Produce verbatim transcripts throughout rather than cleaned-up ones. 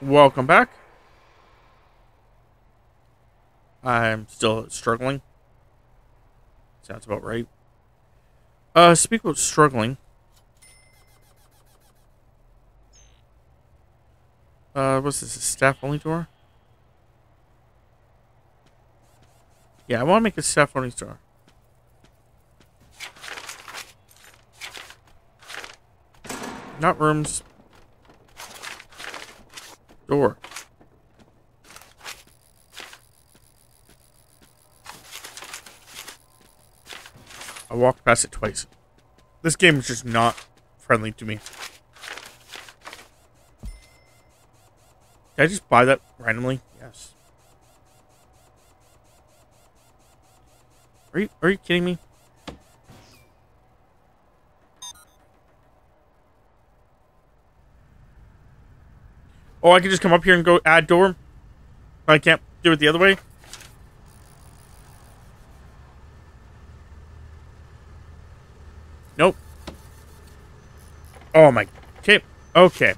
Welcome back. I'm still struggling. Sounds about right. Uh, speak about struggling. Uh, what's this? A staff only door? Yeah, I want to make a staff only door. Not rooms. Door. I walked past it twice. This game is just not friendly to me. Did I just buy that randomly? Yes. Are you, are you kidding me? Oh, I can just come up here and go add door? I can't do it the other way? Nope. Oh my... Okay. Okay.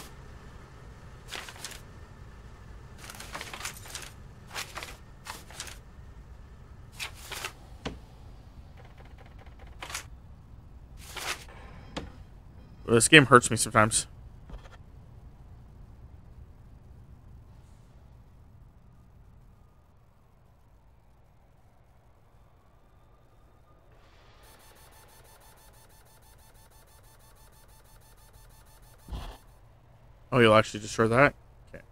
Well, this game hurts me sometimes. Oh, you'll actually destroy that? Okay.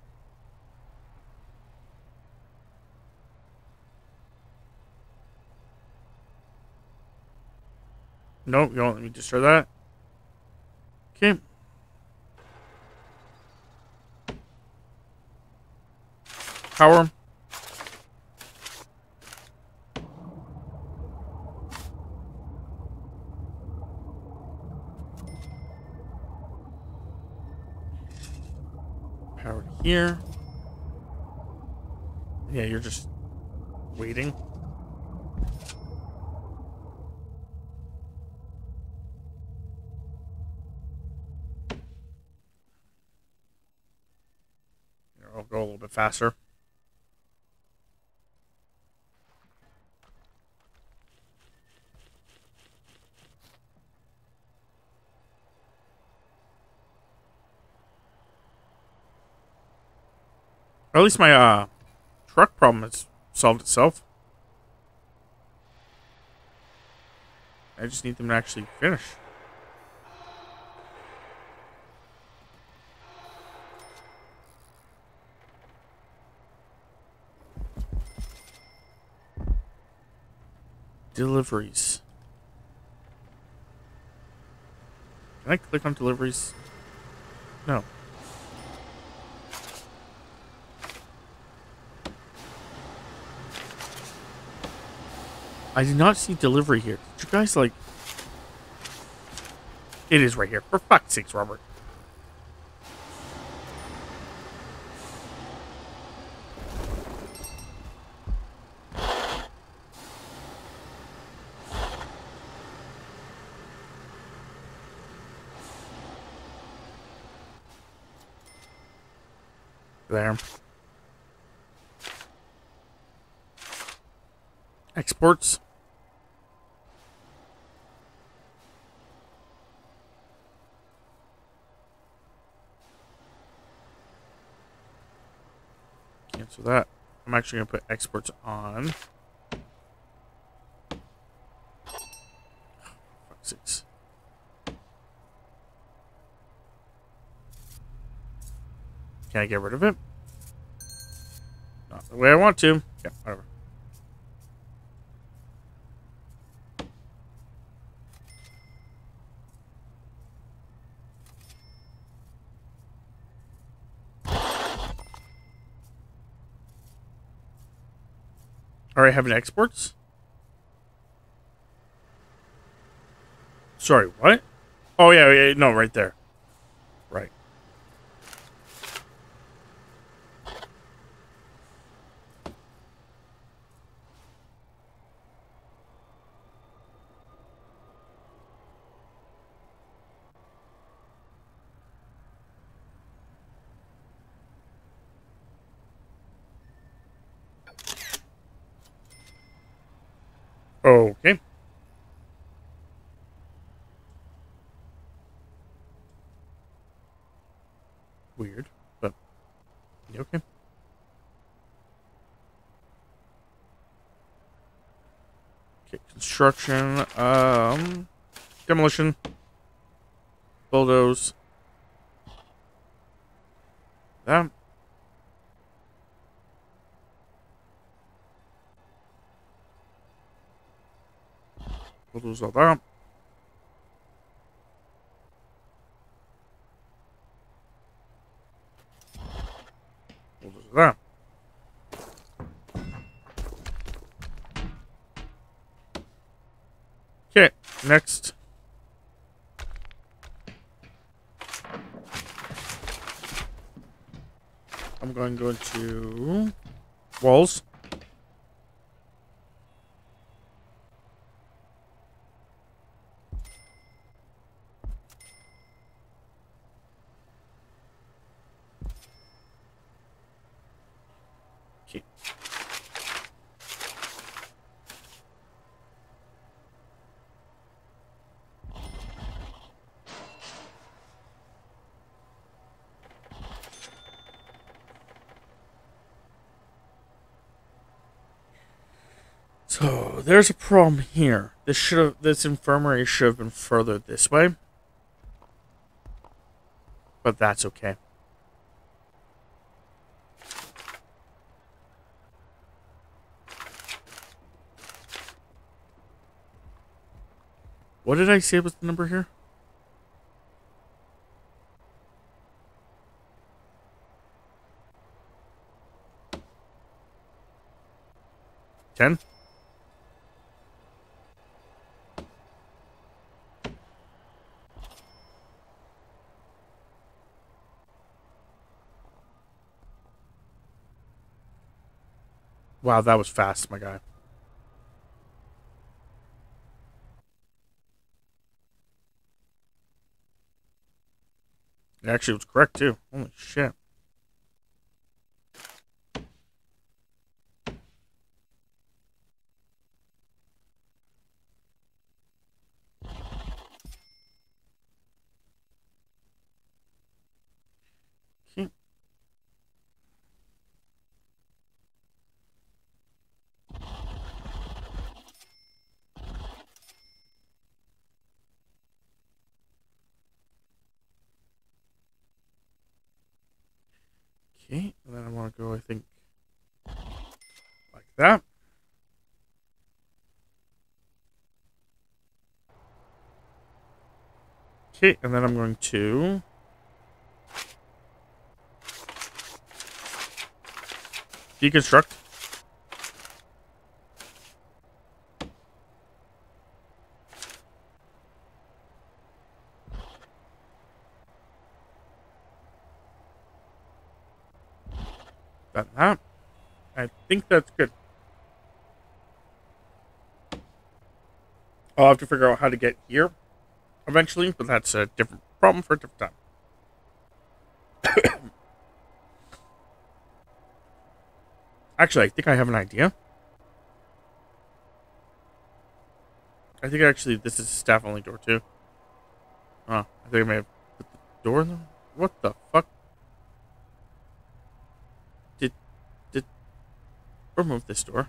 Nope, you won't let me destroy that. Okay. Power him. Power to here. Yeah, you're just waiting. Here, I'll go a little bit faster. Or at least my uh truck problem has solved itself. I just need them to actually finish. Deliveries. Can I click on deliveries? No. I did not see delivery here. Did you guys like... It is right here. For fuck's sakes, Robert. There. Exports. Cancel that. I'm actually going to put exports on. Fuck sakes. Can I get rid of it? Not the way I want to. Yeah, whatever. Alright, having exports? Sorry, what? Oh, yeah, yeah, no, right there. Right. Okay. Weird, but okay. Okay, construction, um, demolition, bulldoze, that, bulldoze all that. Bulldoze that. Okay, next. I'm going to go into walls. Okay. So there's a problem here. This should have this infirmary should have been further this way. But that's okay. What did I say was the number here? Ten? Wow, that was fast, my guy. Actually, it was correct, too. Holy shit. Okay. Okay, and then I want to go, I think, like that. Okay, and then I'm going to deconstruct. That, that. I think that's good. I'll have to figure out how to get here eventually, but that's a different problem for a different time. Actually, I think I have an idea. I think actually this is a staff only door too. Oh, I think I may have put the door in there. What the fuck? Did did remove this door?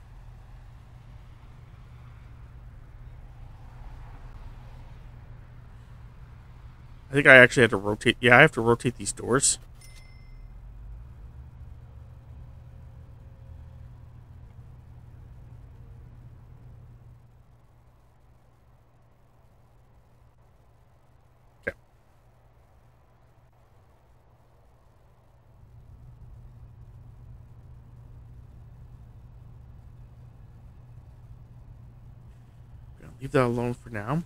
I think I actually had to rotate. Yeah, I have to rotate these doors. Okay. Gonna leave that alone for now.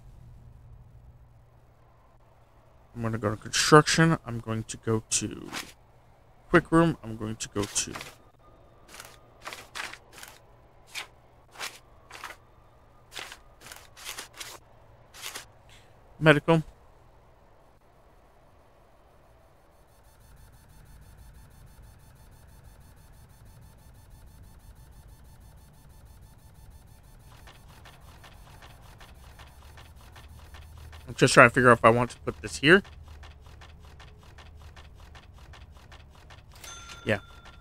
I'm going to go to construction. I'm going to go to quick room. I'm going to go to medical. Just trying to figure out if I want to put this here. Yeah.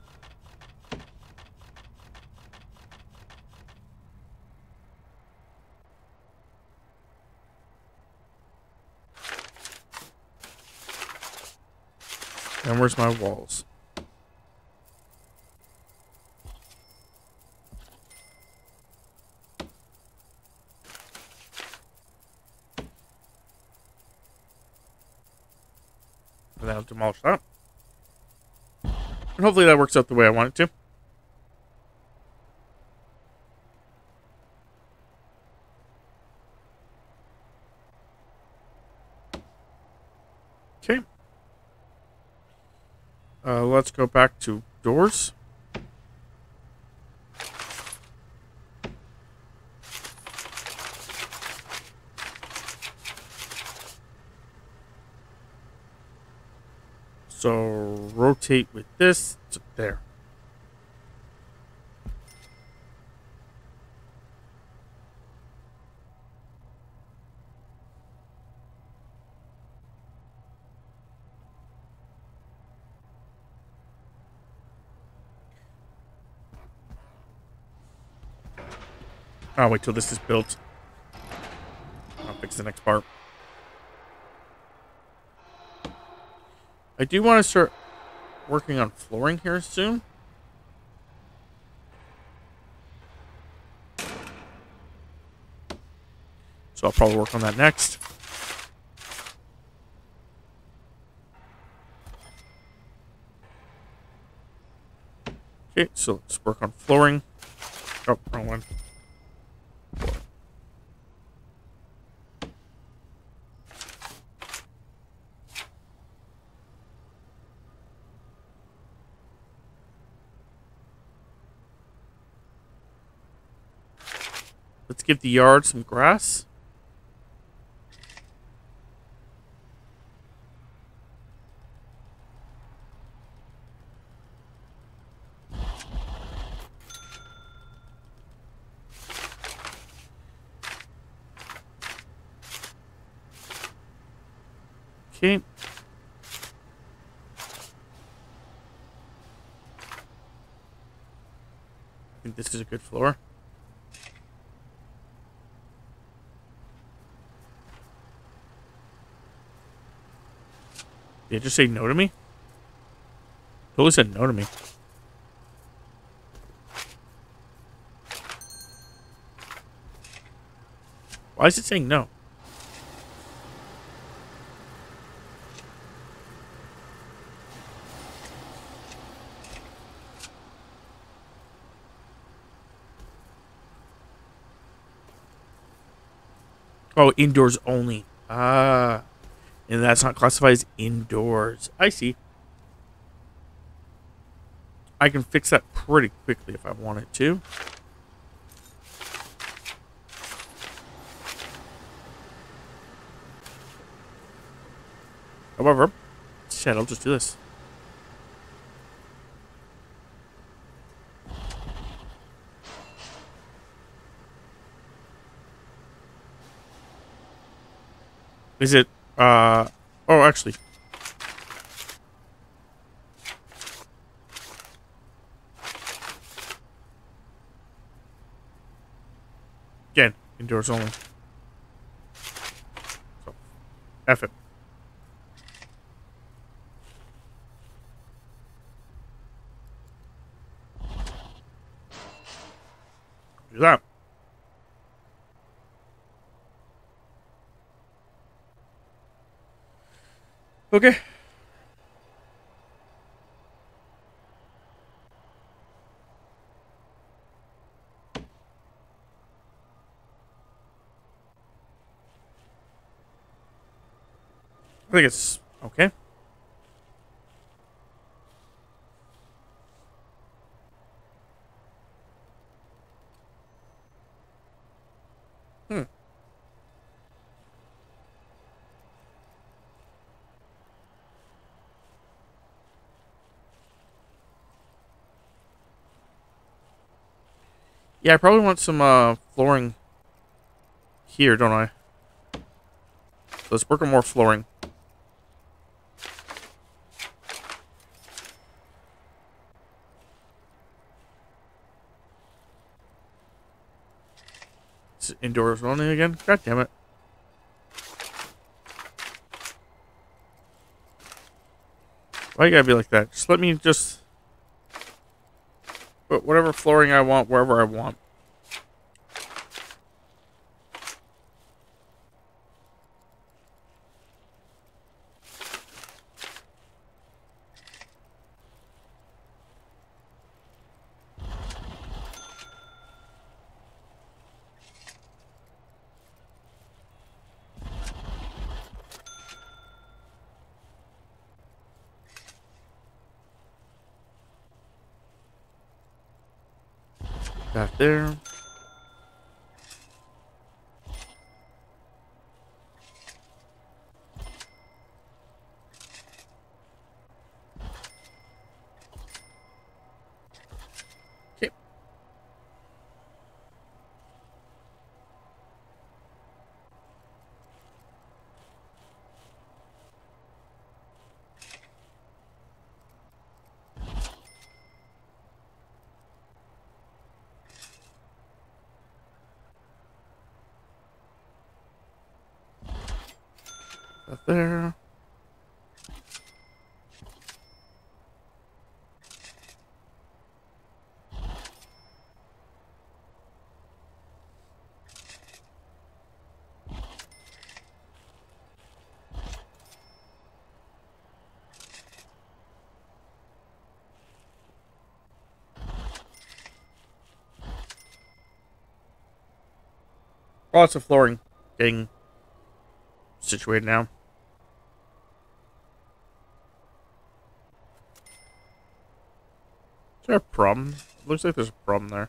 And where's my walls? And then I'll demolish that. And hopefully that works out the way I want it to. Okay. Uh, let's go back to doors. So rotate with this to there. I'll wait till this is built. I'll fix the next part. I do want to start working on flooring here soon. So I'll probably work on that next. Okay, so let's work on flooring. Oh, wrong one. Let's give the yard some grass. Okay. I think this is a good floor. Did it just say no to me? Totally said no to me. Why is it saying no? Oh, indoors only. Ah. And that's not classified as indoors. I see. I can fix that pretty quickly if I wanted to. However, shit, I'll just do this. Is it, uh, oh, actually. Again, indoors only. So, F it. Do that. Okay. I think it's okay. Hmm. Yeah, I probably want some uh, flooring here, don't I? So let's work on more flooring. It's indoors only again. God damn it. Why you gotta be like that? Just let me just put whatever flooring I want wherever I want. That there. Okay. That there. Lots of flooring getting situated now. Is there a problem? Looks like there's a problem there.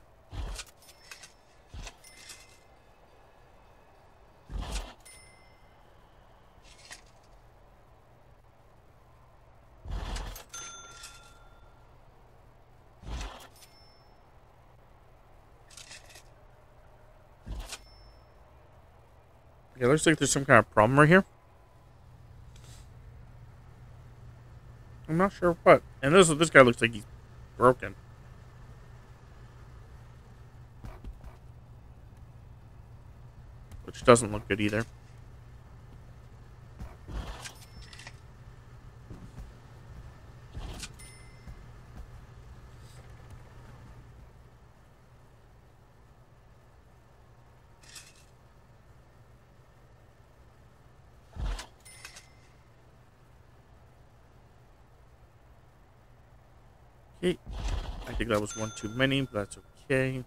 Yeah, looks like there's some kind of problem right here. I'm not sure what. And this this guy looks like he's broken. Which doesn't look good either. Okay. I think that was one too many, but that's okay.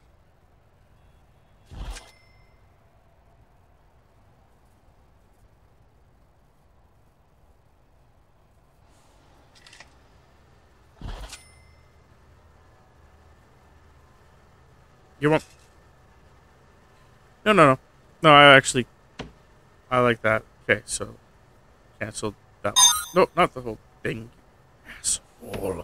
You want? No, no, no. No, I actually... I like that. Okay, so... Cancel that one. No, not the whole thing. Asshole.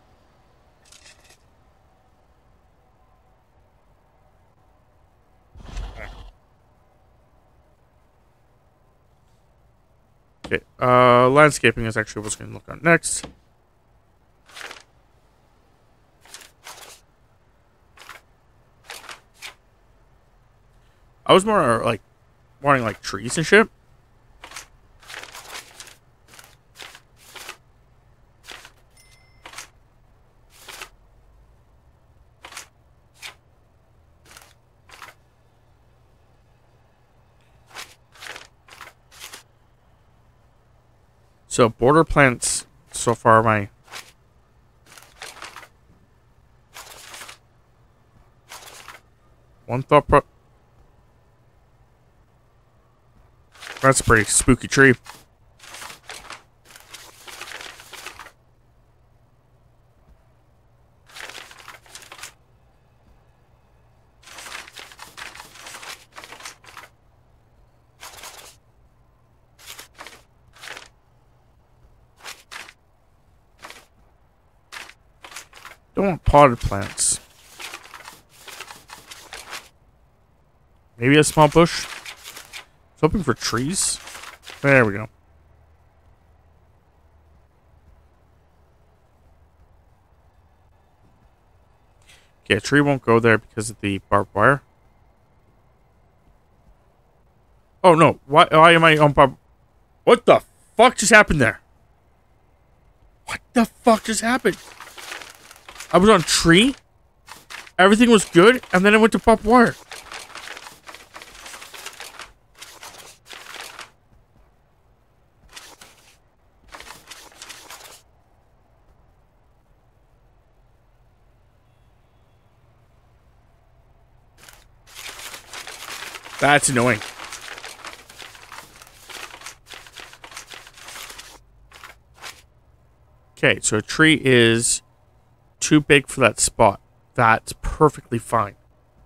Okay, uh, landscaping is actually what's going to look on next. I was more, like, wanting, like, trees and shit. So, border plants, so far, my... One thought pro... That's a pretty spooky tree. Don't want potted plants. Maybe a small bush. I was hoping for trees. There we go. Okay, a tree won't go there because of the barbed wire. Oh no! Why? Why am I on barb? What the fuck just happened there? What the fuck just happened? I was on tree. Everything was good, and then I went to barbed wire. That's annoying. Okay, so a tree is too big for that spot. That's perfectly fine.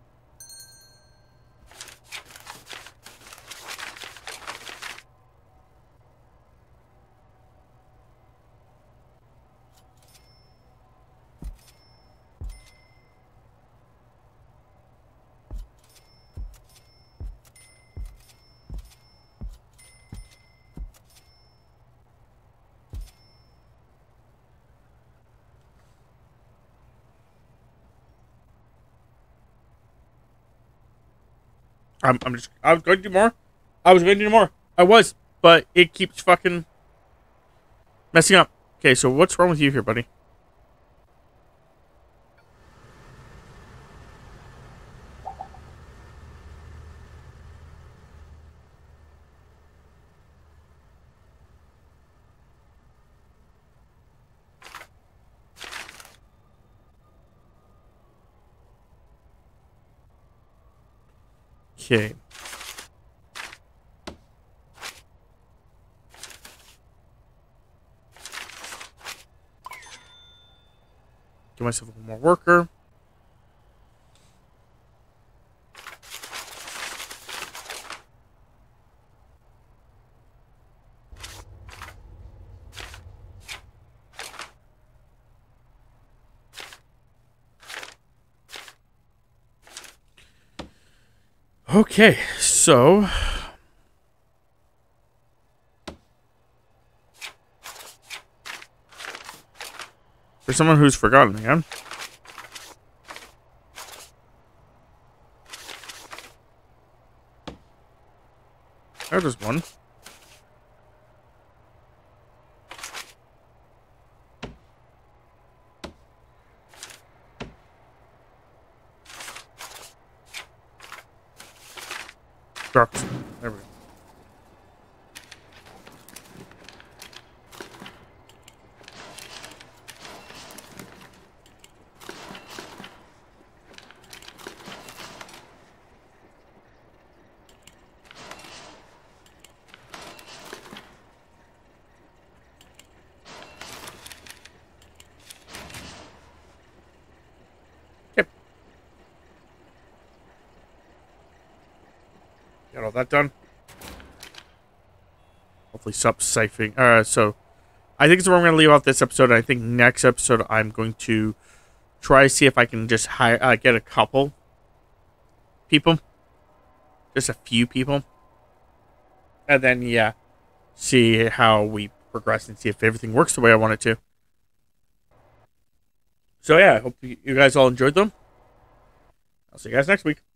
I'm, I'm just, I was going to do more. I was going to do more. I was, but it keeps fucking messing up. Okay, so what's wrong with you here, buddy? Okay. Give myself one more worker. Okay, so for someone who's forgotten again. There's one. Trucks. There we go. Got all that done. Hopefully stop siphoning. Uh, so, I think it's where I'm going to leave off this episode. I think next episode I'm going to try to see if I can just hire, uh, get a couple people. Just a few people. And then, yeah, see how we progress and see if everything works the way I want it to. So, yeah, I hope you guys all enjoyed them. I'll see you guys next week.